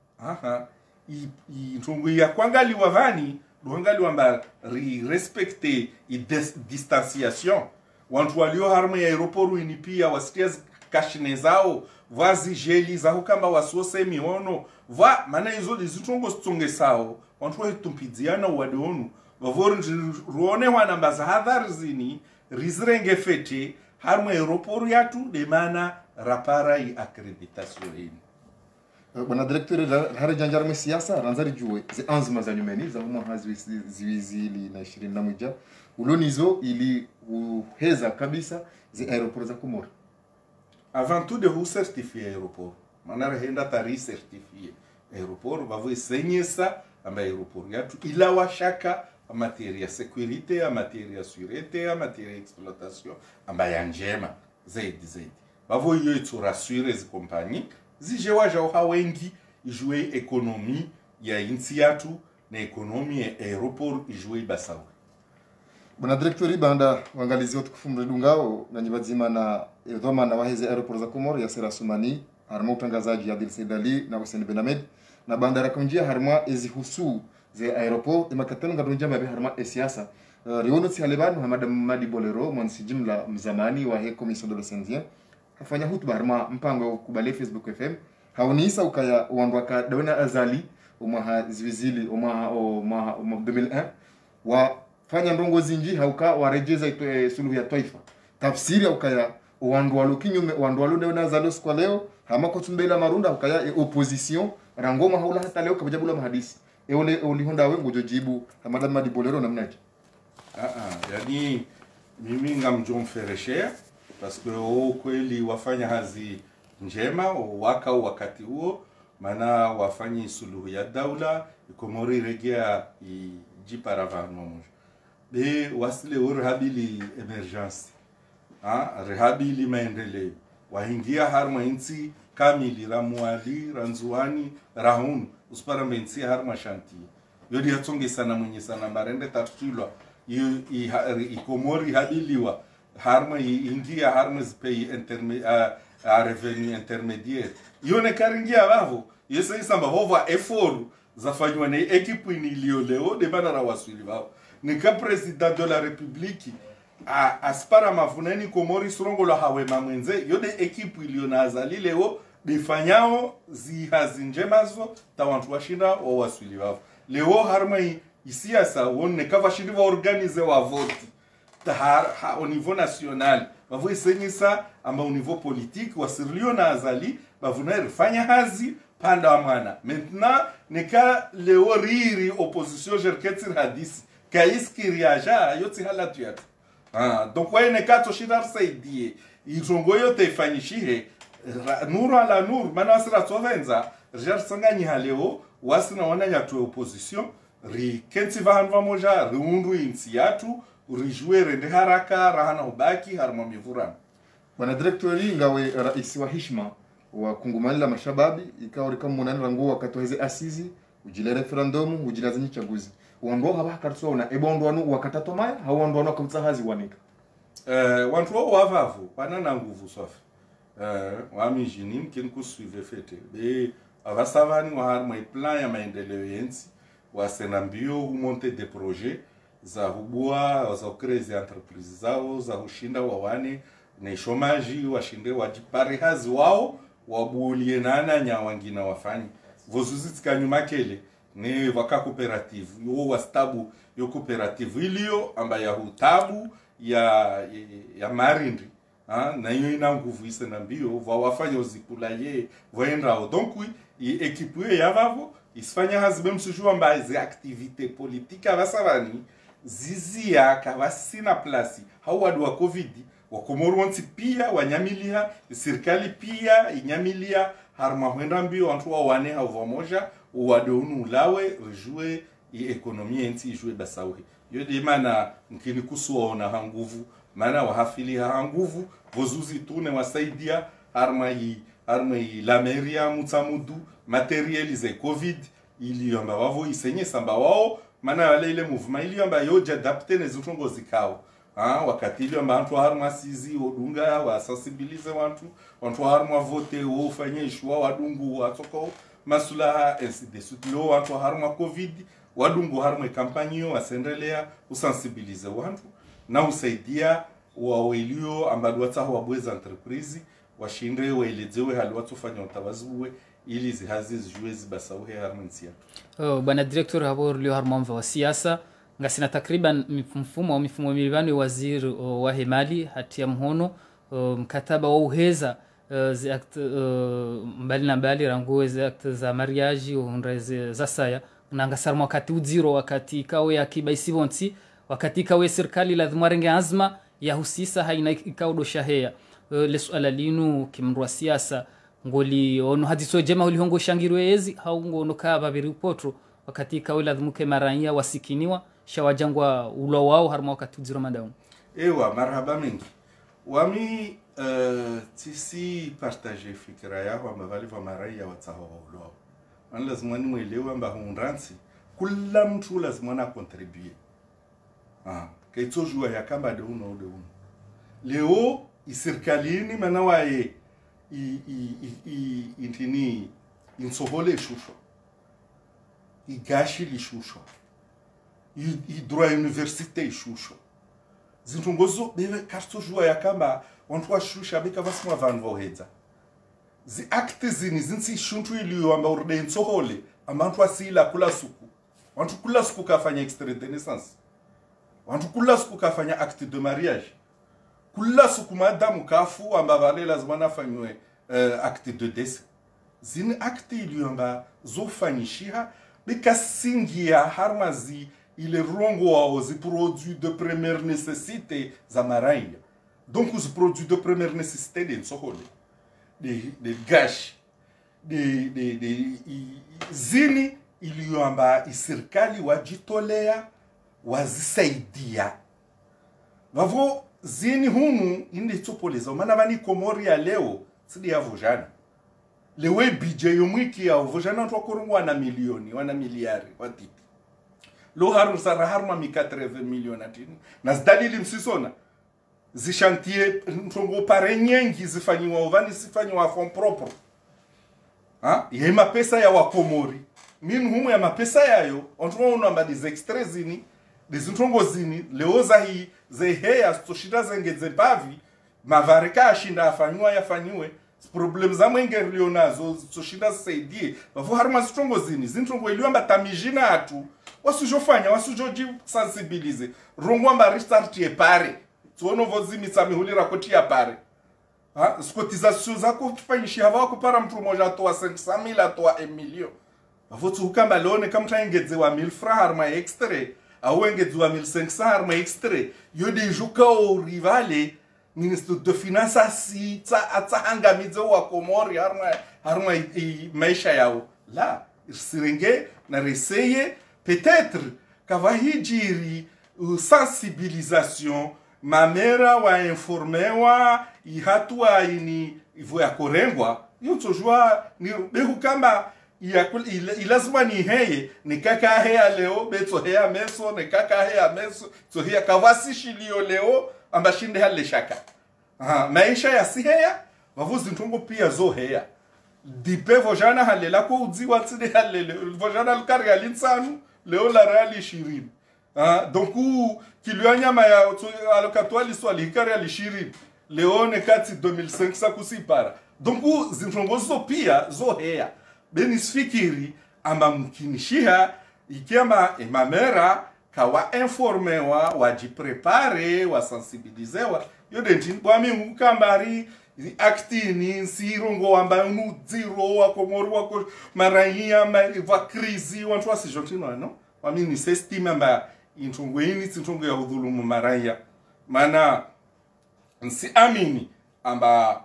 [SPEAKER 2] ntongo ya kwangali wavani dongali wamba respecter distanciation wantu walio harma ya aeroport ini pia wasikiaz kashine zao vazi jeli zao kama wasose miono va mana hizo zitungo stunge sao wantu wetumpidziana wadonu vavori ruone wana mbaza hadhar zini rizrenge fete harma aeroport yatu de mana rapara i accreditation hii.
[SPEAKER 1] Bwana directeur hari janjar me siasa ranzari juwe ze anzima za nyumeni za humo hazi ziwizili na 21 ulonizo ili uheza kabisa ze aeroport za Komoro.
[SPEAKER 2] Avant tout de vous certifier aeroport manara henda tari certifier aeroport vavo senyesa amba aeroport yatu ila washaka a materia sécurité a materia sûreté a materia exploitation amba yanjema zaidi vavo yo itu rassurer zi compagnie zijewa jauha wengi ijue ekonomi ya insi yatu na ekonomi ya aeroport ijue basawe.
[SPEAKER 1] Bwana directeur banda wangalizi wote kufumre dungao na nyibazima na dhoma na waheze aeroport za Komoro ya Sera Sumani harma utangazaji ya Adil Saidali na Hussein Ben Ahmed na banda rakonjia harma ezihusu ze aeroport imakatano ngadunja mabe harma siasa riono si haleban Muhammad Madi Bolero mwansi jumla mzamani wa he commission de l'Océan hafanya hutuba harma mpango kubale Facebook FM haunisa ukaya uandwaka dawena azali umaha ziwizili umaha 2001 wa fanya ndongo zinji hauka warejeza suluhu ya taifa tafsiri ukaya uandwalu kinyume uandwalu dawena azali kwa leo hamako tumbela marunda ukaya opposition rangoma haula hata leo kabajabula mahadisi eole ulihonda wengo jojibu Hamada Madi Bolero na mnaje
[SPEAKER 2] yani mimi ngamjom feresher parce que kweli wafanya hazi njema waka wakati huo maana wafanya suluhu ya daula Komori regea jiparavano moja be wasile urhabili emergency rehabili maendeleo wahingia harma insi kamili ramuali ranzuani rahun uspara mensi harma shanti yodi hatsonge sana mwenye sana marende tatulwa i Komori habiliwa harma ingia harma zipei a revenu intermédiaire yone karingia bavo yese isamba hova effort zafanywa na equipe ni leo de bana waswili bavo ni ka president de la république aspara mavuneni Komori srongo la hawe mamwenze yode equipe iliona azali leo bifanyao zihazinjemazo tawantu washinda wa waswili bavo leo harma isiasa wone kavashindi wa organize wa vote au niveau national bavo isenyisa amba au niveau politique wasirlio na azali bavuna fanya hazi panda wa mwana maintenant nika leo riri opposition jerketir hadisi kaiskiriaja yoti halatu yatu donc waene kato shirar saidie irongo yote ifanyishihe nuru ala nuru mana wasira tovenza jar sanganyi haleo wasina wana nyatu opposition ri kenti vahanva moja ri undu insi yatu rijue rende haraka rahana ubaki harma mivurana.
[SPEAKER 1] Bwana Direktori ngawe rais wa heshima wa kungumanila mashababi ikawa rika munani rangu wakati weze asizi ujile referendum ujilazenyi chaguzi wandu haba kartso una ebondo wanu wakatato maya hawandu wanu kamtsa hazi wanika
[SPEAKER 2] wantu wao wavavu wana nguvu safi wami jinim kin kusuive fete be avasavani wa harma plan ya maendeleo yensi wasenambio humonte de projet za hubua za ukrezi entreprise zao za hushinda wawane na shomaji washinde wajipare hazi wao wabulie nana nyawangina wafanyi vozuzi tikanyuma kele ne waka cooperative yo wastabu yo cooperative ilio amba ya hutabu ya marindri na hiyo ina nguvu ise na mbio wafanya uzikula ye waenda donc ekipe ya vavo isfanya hazi même sujua amba ze activité politique avasavani zizia kavasina place hawadu wa covid wakomoro wanti pia wanyamilia serikali pia inyamilia harma huenda mbio wantu wa wane havo moja wadonu lawe rejue ekonomia enti ijue basawe yodi mana mkini kusuona hanguvu mana wahafili hanguvu vozuzi tune wasaidia harma yi la meria mutamudu materialize covid ili yamba wavo isenye samba wao mana wale ile movement ili yamba yoja adapte nezutongo zikao wakati ili yamba antu harma sizi odunga wa sensibilize wantu harma vote ufanye ishwa wadungu watoko masula ainsi de suite lo wantu harma covid wadungu harma kampanyo wasendelea usensibilize wantu na usaidia wawelio ambalo wataho wabweza entreprise washinde waelezewe hali watu fanya utawazuwe ili zihazi zijuezi basauhe harmansia.
[SPEAKER 3] Bwana Director habor lio harmamva wa siasa ngasina takriban mifumo milibani waziri wa hemali hatia mhono mkataba wa uheza mbali na mbali ranguwe za mariage unreze za saya nangasar wakati uziro wakati kawe akiba isivonti wakati kawe serikali lazima renge azma ya husisa haina ikaudo shahea le swala linu kimrwa siasa ngoli ono hadiso jema uli hongo shangirwezi haungo noka babiri potro wakati kawe lazima kemarania wasikiniwa shawajangwa ulo wao harma wakati uziro madamu
[SPEAKER 2] ewa marhaba mingi wami tisi partager fikra yao amba vali va maria wataho ulo an lazima ni mwelewa amba hundansi kula mtu lazima na contribuer kaito jua ya kamba de uno leo isirkalini manawaye intini insohole shusho igashi li shusho droit université shusho zintongozo bebe karto jua ya kamba wantu shusha beka vasima vanvo heza zi acte zini zinsi shuntu iliyo amba urde insohole amantu asila kula suku wantu kula suku kafanya extrait de naissance wantu kula suku kafanya acte de mariage kula suku madamu kafu amba vale lazima nafanywe acte de décès zini acte iliyo amba zofanyishiha beka singia harmazi il est rongo aux produits de première nécessité za maraia donc os produits de première nécessité de sohole de gash de zini iliyoamba iserikali wajitolea wazisaidia vavo zini humu indi topoleza mana vani komori ya leo sidi ya vujana lewe budget yomwiki ya vujana twakorungwa na milioni wana miliari watiti lo haru sara harma mi 80 millions atini na zdalili msisona zishantie ntongo pare nyengi zifanyiwa ovani sifanyiwa fond propre ya mapesa ya wakomori min humu ya mapesa yayo onto amba des extraits zini des ntongo zini leoza hii zeheya stoshida zengeze bavi mavareka ashinda afanywa yafanywe problem za mwenge rionazo stoshida saidie bavu harma ntongo zini zintongo iliomba tamijina atu wasujofanya wasujoji sensibiliser rongwamba restart ye pare tuono vozimi samihulira koti ya pare cotisation zako tufanyishia wako para mtu mmoja toa 500,000 toa 1 million bavotu ukamba lone kama taingeze wa 1000 francs harma extra awenge zwa 1500 harma extrait yo de juka o rivale ministre de finance si ta hangamize wa Komori harma maisha yao la sirenge na reseye peut-être kavahijiri sensibilisation mamera wa informewa ihatua ini ivo ya korengwa yotsojua ni behu kama ilazima ni heye ni kaka hea leo beto hea meso ni kaka hea meso to hea kavasi shilio leo ambashinde hale shaka maisha ya si hea wavuzi ntungo pia zo hea dipe vojana hale la ko udziwa tside hale vojana lukari ya linsanu leo la reali shirini donc kiluanya maya alokatwali swali hikari ya lishirini leo ne kati 2500 kusipara donc zintongo zo pia zo hea benisfikiri amba mkinishiha ikiama emamera kawa informewa wajiprepare wasensibilizewa yode ntin bwami mukambari aktini nsirongo wamba zero wa Komori wako marahia va krizi wantu wasijontino no wami ni sestime amba intongo ini tintongo ya udhulumu marahia mana nsi amini amba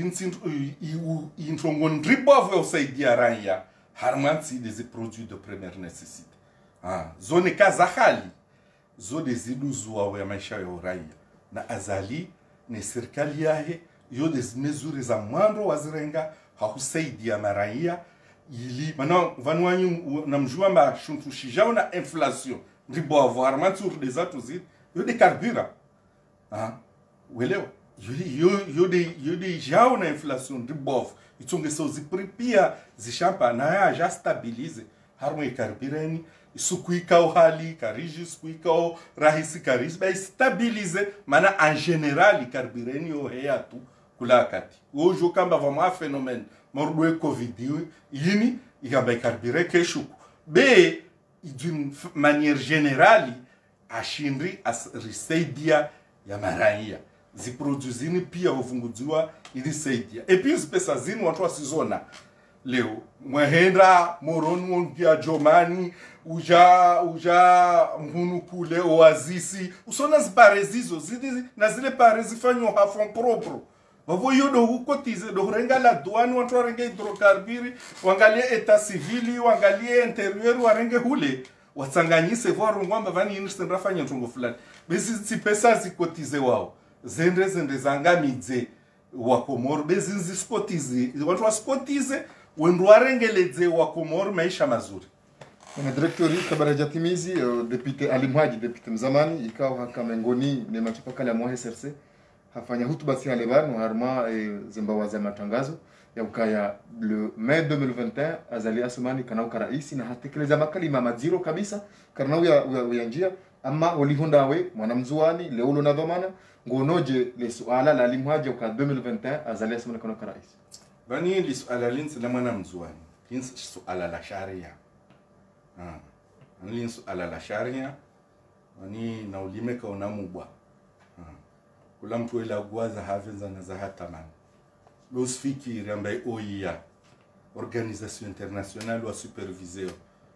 [SPEAKER 2] intongo ndribovu ya usaidia raia harmansi des produits de première nécessité zone kaza hali zode ziduzuwa ya maisha ya raia na azali ni serikali yahe yo des mesures za mwando wazirenga hakusaidia maraia ili mana vanwanyu namjua ma shuntu shijao na inflation ndribovu harmansi des atuzit yo de carburant welewa yode jao na inflation de bof itonge so zipripia zishampa na ya ja stabilize harmo ikarbireni isukuika hali kariji sukuika rahisi kariji ba stabilize mana en general ikarbireni o heya tu kula kati ojo kamba vama phénomène mordo covid yini ikamba ikarbire keshuku be d'une manière générale ashindri as risaidia ya maraia ziproduzini pia ufunguziwa ili saidia epi pesa zini watu wasizona leo mwahenda moroni wongia jomani uja mhunu kule oazisi usona ziparezizo na zile pare zifanywa hafon propre wavo yodo hukotize do renga la douane watu warenge hidrokarbiri wangalie eta civili wangalie interieur warenge hule watsanganyise vwa ngwamba vani inistendra fanya ntungo fulani bezi pesa zikotize wao zende zangamidze wa Komori bezinzi spotize watu waspotize wendu warengeledze wa Komori maisha mazuri.
[SPEAKER 1] Na directori kabara jatimizi depute Alimhaji depute mzamani ikao haka mengoni ne machapa kala mwa SRC hafanya hutuba si alebano harma zimbawa za matangazo ya ukaya le mai 2021 azali asumani kana ukaraisi na hatekeleza makalima maziro kabisa kana ya njia ama walihondawe mwanamzuani leulo na dhamana ngonoje le suala la Alimhaji uka 2021 azali asumani kana ukaraisi
[SPEAKER 2] bani li suala linsi la mwanamzuani linsi suala la sharia linsi suala la sharia wani na ulimeka unamubwa kula mtu ila guaza havenza na zahatamani losfikiri ambaye OIA Organisation Internationale wa superviseur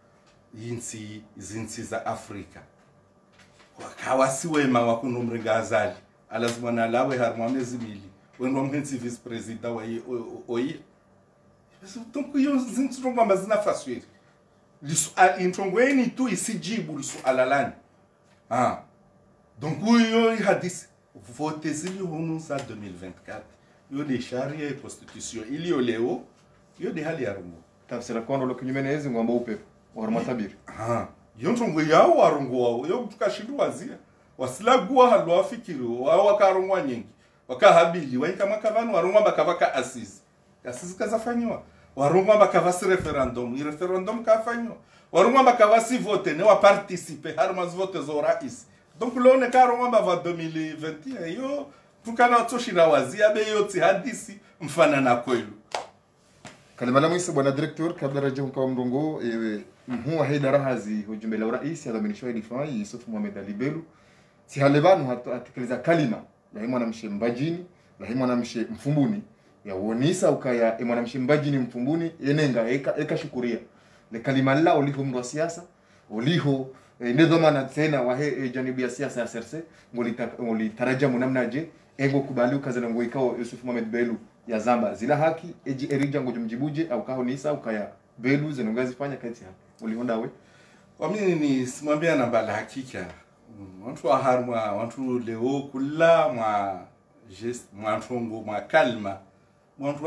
[SPEAKER 2] zinsi za Afrika wakawasiwema wakunomrenga azali alazima na lawe harmamezi mili wendo mhensi vice president wa OIA donc yo zinsi rongo mazina faswiri intongweni tu isijibu lisu alalani donc yo hadisi vote zili hunu za 2024 yo de sharia e constitution ili yo leo yo de hali ya rungu
[SPEAKER 1] tafsira kono lo kinyumenezi ngomba upepo warma tabiri
[SPEAKER 2] yo ntongo yao warungu wao yo tukashindu wazia wasilagua halwa afikiri wao wakarungwa nyingi wakahabili waika makavani warungwa bakavaka asisi kazafanywa warungwa bakavasi referendum kafanywa warungwa bakavasi vote ne wa participer harma vote zo rais donc lo ne karongwa va 2021 yo tukana toshira wazia be yoti hadisi mfana na kwelu
[SPEAKER 1] kalimala mwisi bwana director kabla raje kwa mrongo mhu haida rahazi hujumbe la rais adhaminisho ilifai Yusuf Mohamed Alibelu si halebanu atekeleza kalima la mwanamshe mbajini la mwanamshe mfumbuni ya wonisa ukaya mwanamshe mbajini mfumbuni yenenga eka shukuria le kalima la uliho mndo siasa uliho ndio maana tena wahe janibu ya siasa ya serse ngoli taraja munamna je ego kubali ukazana ngo ikao Yusuf Mohamed Belu ya Zamba zila haki eji erija ngo jumjibuje au kaho nisa ukaya Belu zenongazi fanya kati hapo ulihonda we
[SPEAKER 2] kwa mimi ni simwambia na bala hakika watu wa harma watu leo kula mwa ntongo mwa kalma watu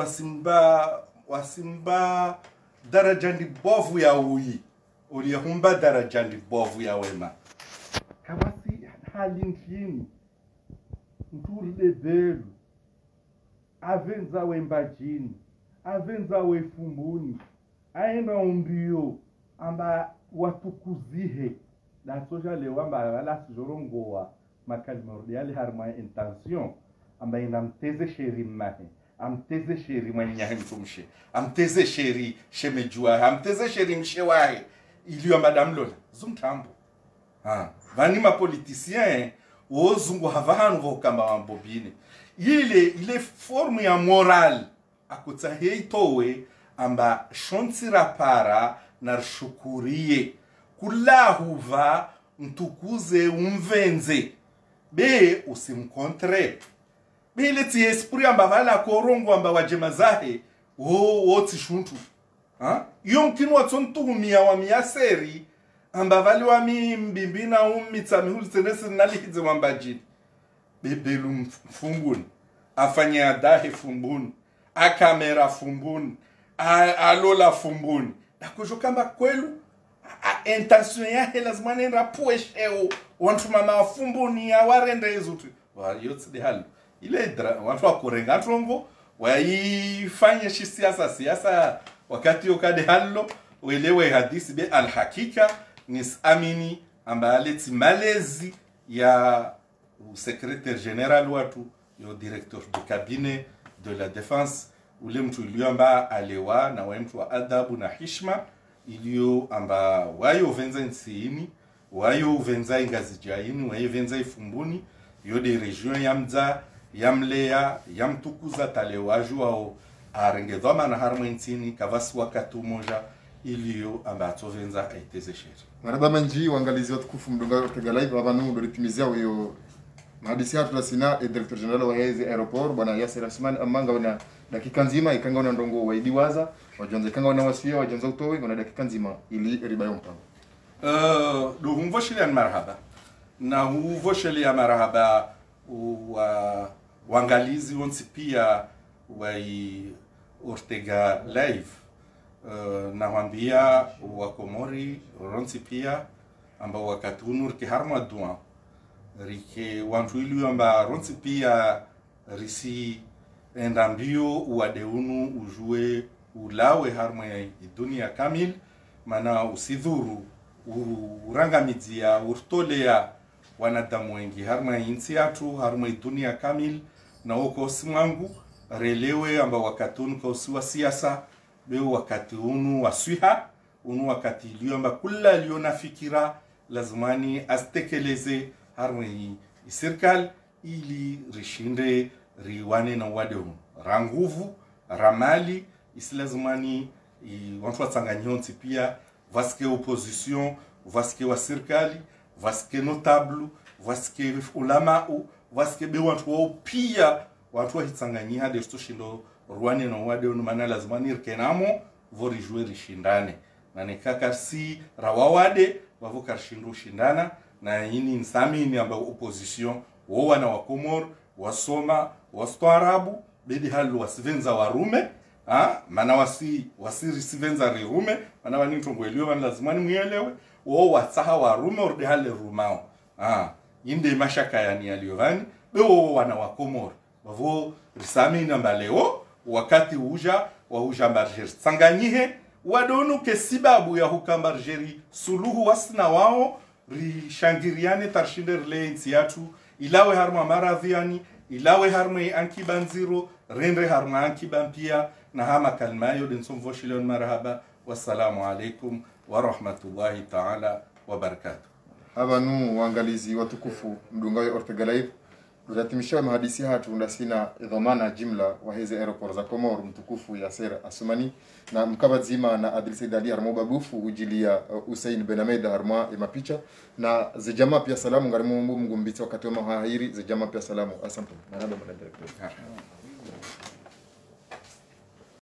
[SPEAKER 2] wasimba daraja ndi bovu ya uyi uliyahumba daraja ndi bovu ya wema kawasi hali nchini mtule Belu avenza wembajini avenza wefumbuni aenda umbio amba watukuzihe la soja le wamba wala sijorongoa makalma yale harma intention amba inamteze sheri mahe amteze sheri mwenye mtumshe amteze sheri shemejua amteze sheri mshewae iliyo madame Lola zumtambo vani ma politicien wozungu havanu vokamba wambobine ile forme ya moral akutsaheitowe amba shonsira para na shukurie kulahuva mtukuze umvenze be usimkontre be leti esprit amba vala korongo amba wajema zahe woti shuntu yomkinu watsontuhumia wa miaseri amba vali wa mbimbina umitsami hulitenesi nalihidze wambajini Belu mfumbuni afanya adahe fumbuni akamera fumbuni alola fumbuni nakujo kamba kwelu intention yahe lazima nenda puesheo wantu mama fumbuni ya warende izutu yotsi de halo ile wantu wakurenga trongo waifanye siasa wakati yokade halo uelewe hadisi be alhakika nisamini amba aleti malezi ya secrétaire général watu yo directeur de cabinet de la défense ule mtu iliyoamba alewa na wa mtu wa adabu na hishma iliyo amba wayo venza nsiini wayo venza ingazi jaini wayo venza ifumbuni yo de region yamza yamlea yamtukuza talewaju au arengedhoma na harma ntsini kavasi wakati moja iliyo amba atovenza aiteze sheri
[SPEAKER 1] maraba manji wangalizi watukufu mdunga Ortega Live abanu ndo litimizia hiyo mahadisi hatu lasina director general wa hezi aeroport bwana Yasser Asman amanga wana dakika nzima ikanga wana ndongo waidiwaza wajonza ikanga wana wasia wajonza utowe wana dakika nzima ili riba yompango
[SPEAKER 2] do humvoshili ya marhaba na humvoshili ya marhaba wangalizi wonsi pia wa Ortega Live na wambia wakomori ronsi pia amba wakati unurki harma duan rike wantu ilu amba ronsi pia risi endambio uadeunu ujue ulawe harma ya dunia kamil mana usidhuru urangamidzia urtolea wanadamu wengi harma ya insi atu harma ya dunia kamil na woko simangu relewe amba wakati unu kausiwa siasa beo wakati unu waswiha unu wakati iliyo amba kula liyo na fikira lazimani astekeleze harmoni serikali ili rishinde riwane na wade unu ranguvu ramali isilazimani wantu watsanganyonsi pia vaske opposition vaske wa serikali vaske notable vaske ulamau vaske be wantu wao pia watu wahitsanganyia de stoshindo ruane na wade unu mana lazimani rkenamo vori jouer rishindane na nekaka si rawawade wavoka rishindo shindana na yini nsamini amba opposition wowa na wakomor wasoma wastarabu bedi halu wasivenza warume mana wasiri sivenza rirume mana wani ntongoelio wana lazimani muelewe wo watsaha warume orde hale rumao inde mashaka yani aliyovani bewo wana wakomor bavo risamini amba leo wakati uja mbarjeri tsanganyihe wadonu ke sibabu ya hukambarjeri suluhu wasna wao rishangiriane tarshinder le nsiatu ilawe harma maradhiani ilawe harma ankibanziro rendre harma ankibampia na hama kalmayo den somvoshilon marhaba wassalamu alaikum wa rahmatullahi ta'ala wa barakatuh
[SPEAKER 1] abanu wangalizi watukufu mdungawe Ortega Live Ratimisha mahadisi hatu ndasina dhamana jimla wa hizi aeroport za Komoro mtukufu Yasser Asumani na mkaba zima na Adil Said Ali Harmoba Bufu ujilia Usain Benameda Harma mapicha na zijama pia salamu ngarimu mgumbiti wakati wa mahahiri zijama pia salamu. Asante. Manado mwana director.